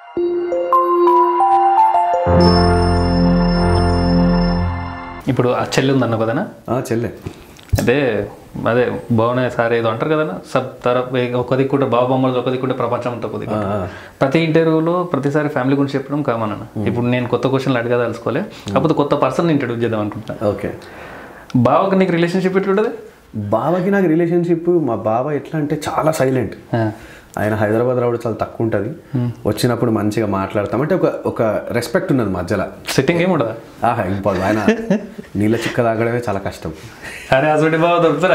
ఇప్పుడు ఆ చెల్లి ఉందన్న కదనా? చెల్లె అదే అదే బాగున్నాయి సార్ ఏదో అంటారు కదా సబ్ ఒక దిక్కుంటే బాబు బొమ్మలు ఒక దిక్కుంటే ప్రపంచం అంతా ఒక దిక్కు. ప్రతి ఇంటర్వ్యూలో ప్రతిసారి ఫ్యామిలీ గురించి చెప్పడం కామన్ అన్న. ఇప్పుడు నేను కొత్త క్వశ్చన్లు అడిగా తెలుసుకోలే, కాకపోతే కొత్త పర్సన్ ఇంట్రడ్యూస్ చేద్దాం అనుకుంటా. ఓకే, బావకి నీకు రిలేషన్షిప్ ఎట్లుంటుంది? బావకి నాకు రిలేషన్షిప్, మా బావ ఎట్లా అంటే చాలా సైలెంట్. ఆయన హైదరాబాద్ రావడం చాలా తక్కువ ఉంటుంది. వచ్చినప్పుడు మంచిగా మాట్లాడతాం, అంటే ఒక రెస్పెక్ట్ ఉన్నది మధ్యలో. సిట్టింగ్ ఏమి ఉండదా? ఇంపార్టెంట్. ఆయన నీళ్ళ చిక్క తాగడమే చాలా కష్టం. అరే అసలు బావ దొరుకుతారా?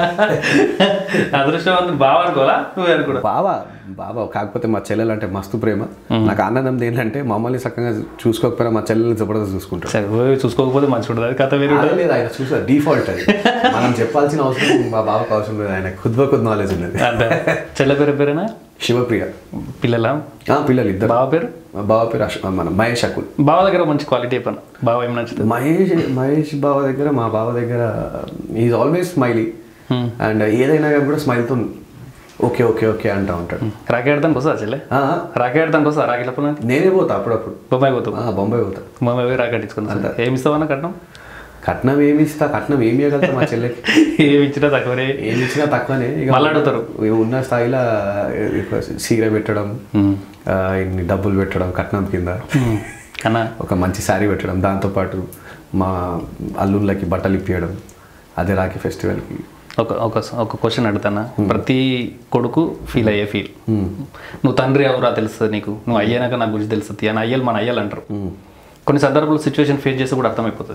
అదృష్టం బావ అనుకోవాలా నువ్వు అనుకో? బావ కాకపోతే మా చెల్లెలు అంటే మస్తు ప్రేమ. నాకు ఆనందం ఏంటంటే మమ్మల్ని చక్కగా చూసుకోకపోయినా మా చెల్లెల్ని జబర్దస్త్ చూసుకుంటారు. చూసుకోకపోతే మంచి ఉంటుంది, కథ వేరే లేదు. ఆయన చూసారు డిఫాల్ట్ అది, మనం చెప్పాల్సిన అవసరం మా బావకు అవసరం లేదు. ఆయన ఖుద్ నాలెడ్జ్ ఉన్నది. చెల్లె పేరేనా? శివప్రియ. పిల్లల? పిల్లలు ఇద్దరు. బావ పేరు మన మహేష్ అకుల్. బావ దగ్గర మంచి క్వాలిటీ చెప్పాను. బావ ఏం నచ్చుతుంది? మహేష్ బావ దగ్గర, మా బావ దగ్గర ఈజ్ ఆల్వేస్ స్మైలీ అండ్ ఏదైనా కూడా స్మైల్తో ఓకే ఓకే ఓకే అంటూ ఉంటాడు. రాఖీ ఆడతానికి వస్తా చెల్లె? రాఖీ ఆడతానికి వస్తా? రాఖీల పని నేనే పోతా అప్పుడప్పుడు. బొంబాయి పోతా? బొంబాయి పోతా. బొంబాయి పోయి రాఖీ కట్టించుకుంటా. ఏమి ఇస్తావన్నా కట్నం? కట్నం ఏమి ఇస్తా? కట్నం ఏమి ఇవ్వగలుగుతా మా చెల్లెకి? ఏమి ఇచ్చినా తక్కువనే. ఏమి ఇచ్చినా తక్కువనే. ఇక మళ్ళీ అడుగుతారు ఉన్న స్థాయిలో సీర పెట్టడం, ఇన్ని డబ్బులు పెట్టడం కట్నం కింద, ఒక మంచి శారీ పెట్టడం, దాంతోపాటు మా అల్లుళ్ళకి బట్టలు ఇప్పించడం, అదే రాఖీ ఫెస్టివల్కి. ఒక క్వశ్చన్ అడుగుతానా? ప్రతి కొడుకు ఫీల్ అయ్యే ఫీల్, నువ్వు తండ్రి ఎవరా తెలుస్తుంది నీకు, నువ్వు అయ్యాక నాకు గురించి తెలుస్తుంది అని అయ్యాలి మన అయ్యాలి అంటారు. కొన్ని సందర్భాల్లో సిచ్యువేషన్ ఫేస్ చేస్తే కూడా అర్థమైపోతుంది.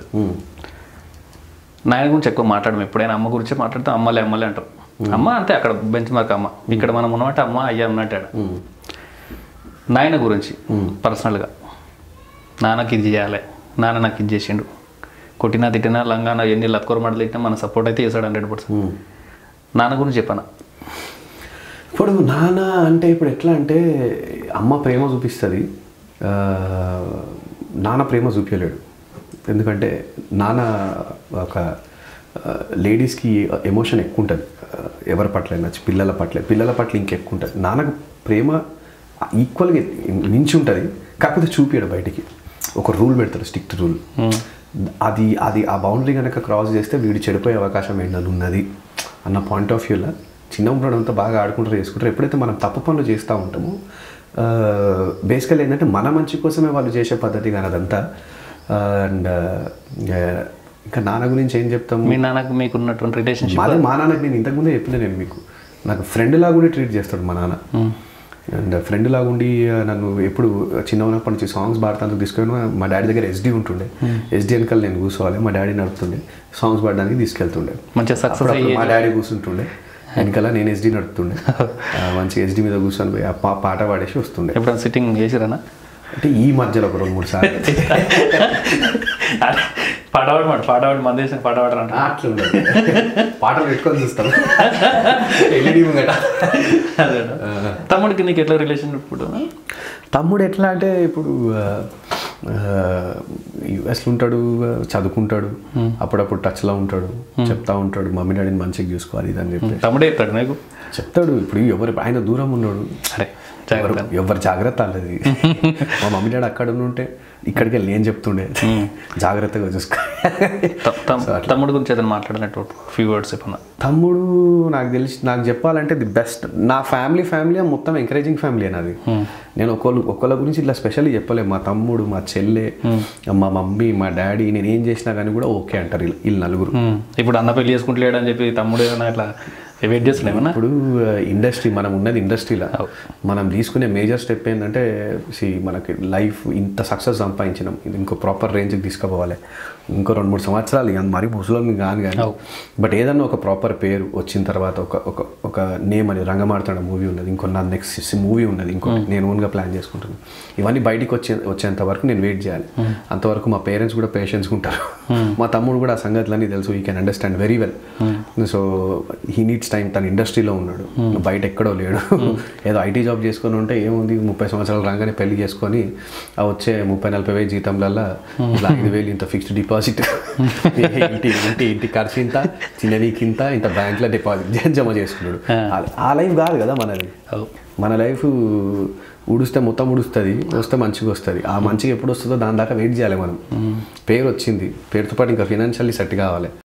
నాయన గురించి ఎక్కువ మాట్లాడము, ఎప్పుడైనా అమ్మ గురించే మాట్లాడితే అమ్మలే అమ్మలే అంటారు. అమ్మ అంటే అక్కడ బెంచ్ మార్క్ అమ్మ, ఇక్కడ మనం ఉన్నమాట అమ్మ అయ్యా ఉన్నట్టాడు. నాయన గురించి పర్సనల్గా, నాన్నకి ఇది చేయాలి, నాన్న నాకు ఇది చేసిండు, కొట్టినా తిట్టినా లంగాన ఎన్ని లత్కోర మాటలు తిట్టినా మన సపోర్ట్ అయితే చేశాడు 100%. నాన్న గురించి చెప్పాను. ఇప్పుడు నాన్న అంటే ఇప్పుడు ఎట్లా అంటే అమ్మ ప్రేమ చూపిస్తుంది, నాన్న ప్రేమ చూపించలేడు. ఎందుకంటే నాన్న ఒక లేడీస్కి ఎమోషన్ ఎక్కువ ఉంటుంది, ఎవరి పట్ల నచ్చి పిల్లల పట్ల ఇంకెక్కువ ఉంటుంది. నాన్నకు ప్రేమ ఈక్వల్గా మించి ఉంటుంది, కాకపోతే చూపించాడు బయటికి. ఒక రూల్ పెడతాడు, స్ట్రిక్ట్ రూల్. అది ఆ బౌండరీ కనుక క్రాస్ చేస్తే వీడు చెడిపోయే అవకాశం ఏంటని ఉన్నది అన్న పాయింట్ ఆఫ్ వ్యూలో చిన్న ఉండడంతో బాగా ఆడుకుంటారు, చేసుకుంటారు. ఎప్పుడైతే మనం తప్పు పనులు చేస్తూ ఉంటామో బేసికల్ ఏంటంటే మన మంచి కోసమే వాళ్ళు చేసే పద్ధతి కానీ అదంతా. అండ్ ఇంకా నాన్న గురించి ఏం చెప్తాము? మీ నాన్నకు మీకు ఉన్నటువంటి రిలేషన్షిప్? మా నాన్నకి నేను ఇంతకుముందే చెప్పిన, నేను మీకు నాకు ఫ్రెండ్ లాగా ట్రీట్ చేస్తాడు మా నాన్న. అండ్ ఫ్రెండ్ లాగా ఉండి నన్ను ఎప్పుడు చిన్న ఉన్నప్పటి నుంచి సాంగ్స్ పాడతానికి తీసుకెళ్ళి మా డాడీ దగ్గర SD ఉంటుండే. SD వెనకాల నేను కూర్చోవాలి, మా డాడీ నడుపుతుండే, సాంగ్స్ పాడడానికి తీసుకెళ్తుండే. మంచిగా సక్సెస్ మా డాడీ కూర్చుంటుండే వెనకాల, నేను SD నడుపుతుండే. మంచిగా SD మీద కూర్చొని పోయి ఆ పాట పాడేసి వస్తుండే. ఎప్పుడైనా సిట్టింగ్ చేసిరానా? అంటే ఈ మధ్యలో ఒక 2-3 సార్లు పాటవాడు మన దేశం పాటవాడు అంటే అట్లా ఉండదు, పాటలు పెట్టుకొని చూస్తాం. తమ్ముడికి నీకు ఎట్లా రిలేషన్? ఇప్పుడు తమ్ముడు ఎట్లా అంటే ఇప్పుడు యుఎస్లో ఉంటాడు, చదువుకుంటాడు, అప్పుడప్పుడు టచ్లో ఉంటాడు, చెప్తా ఉంటాడు మమ్మీ డాడీని మంచిగా చూసుకోవాలి ఇదని చెప్పి. తమ్ముడే చెప్తాడు నీకు? చెప్తాడు. ఇప్పుడు ఆయన దూరం ఉన్నాడు, ఎవరు జాగ్రత్త అన్నది. మా మమ్మీ డాడీ అక్కడ ఉంటే ఇక్కడికి వెళ్ళి నేను చెప్తుండే జాగ్రత్తగా చూసుకో. తమ్ముడు గురించి ఏదైనా మాట్లాడినట్టు ఫ్యూ వర్డ్స్ చెప్పన్నా? తమ్ముడు నాకు చెప్పాలంటే ది బెస్ట్. నా ఫ్యామిలీ మొత్తం ఎంకరేజింగ్ ఫ్యామిలీ అని. అది నేను ఒకళ్ళ గురించి ఇట్లా స్పెషల్లీ చెప్పలేము. మా తమ్ముడు, మా చెల్లె, మా మమ్మీ, మా డాడీ, నేను ఏం చేసినా కానీ కూడా ఓకే అంటారు వీళ్ళు నలుగురు. ఇప్పుడు అన్న పెళ్లి చేసుకుంటలేడు అని చెప్పి తమ్ముడు ఏమైనా ఇట్లా వెయిట్ చేస్తున్నామన్నా? ఇప్పుడు ఇండస్ట్రీ, మనం ఉన్నది ఇండస్ట్రీలో, మనం తీసుకునే మేజర్ స్టెప్ ఏంటంటే మనకి లైఫ్ ఇంత సక్సెస్ సంపాదించినాం, ఇది ఇంకో ప్రాపర్ రేంజ్కి తీసుకుపోవాలి, ఇంకో 2-3 సంవత్సరాలు ఇక మరీ ముసలోని కానీ బట్ ఏదన్నా ఒక ప్రాపర్ పేరు వచ్చిన తర్వాత ఒక నేమ్ అని రంగమార్తాండ మూవీ ఉన్నది, ఇంకో నా నెక్స్ట్ మూవీ ఉన్నది, ఇంకో నేను ఓన్గా ప్లాన్ చేసుకుంటున్నాను. ఇవన్నీ బయటికి వచ్చేంత వరకు నేను వెయిట్ చేయాలి. అంతవరకు మా పేరెంట్స్ కూడా పేషెన్స్గా ఉంటారు. మా తమ్ముడు కూడా ఆ సంగతులన్నీ తెలుసు, you can understand very well. So he needs time. తన ఇండస్ట్రీలో ఉన్నాడు, బయట ఎక్కడో లేడు. ఏదో IT జాబ్ చేసుకొని ఉంటే ఏముంది, 30 సంవత్సరాలు రాగానే పెళ్లి చేసుకొని ఆ వచ్చే 30-40 వేలు జీతంలల్లో 5,000 ఇంత ఫిక్స్డ్ డిపాజిట్, ఇంటి ఖర్చు ఇంత, చిన్నదికి ఇంత బ్యాంక్లో డిపాజిట్ జమ చేసుకున్నాడు. ఆ లైఫ్ కాదు కదా మనది. మన లైఫ్ ఉడిస్తే మొత్తం ఉడుస్తుంది, వస్తే మంచిగా వస్తుంది. ఆ మంచిగా ఎప్పుడు వస్తుందో దాని దాకా వెయిట్ చేయాలి మనం. పేరు వచ్చింది, పేరుతో పాటు ఇంకా ఫినాన్షియల్లీ సెట్ కావాలి.